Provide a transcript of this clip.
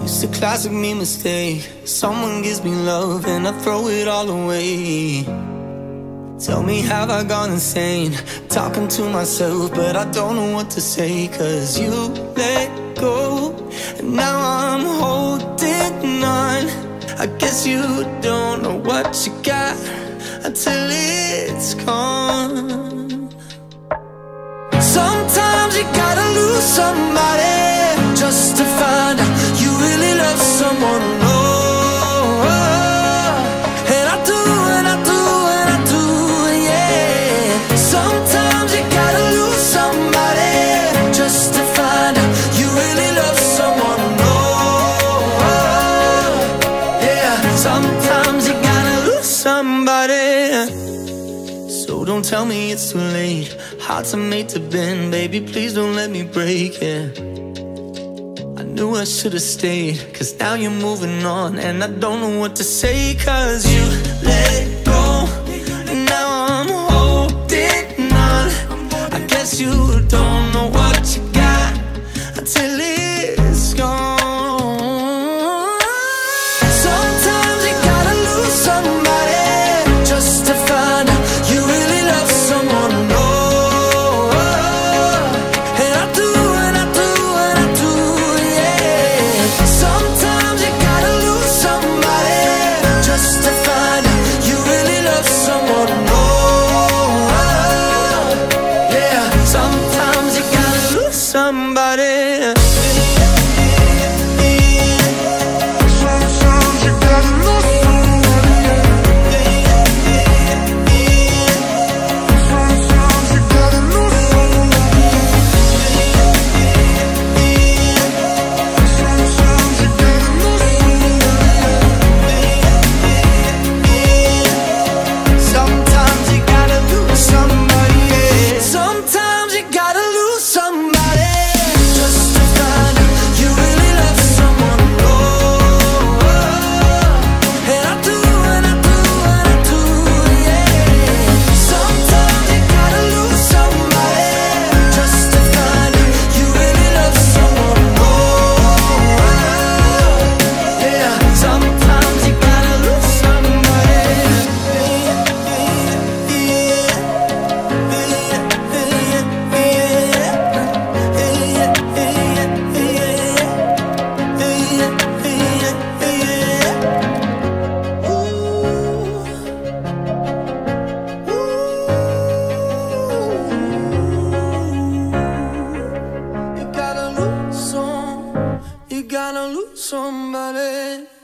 It's a classic me mistake. Someone gives me love and I throw it all away. Tell me, have I gone insane? Talking to myself, but I don't know what to say. Cause you let go, and now I'm holding on. I guess you don't know what you got until it's gone. Sometimes you gotta lose somebody just to find out you really love someone. Oh, and I do, and I do, and I do, yeah. Sometimes you gotta lose somebody just to find out you really love someone. Oh, yeah. Sometimes you gotta lose somebody. So don't tell me it's too late. Hearts are made to bend, baby, please don't let me break it. I knew I should've stayed, cause now you're moving on. And I don't know what to say, cause you let go, and now I'm holding on. I guess you don't know what you got until it's gone. Sometimes you gotta lose somebody just to find out you really love someone. Somebody. You gotta lose somebody.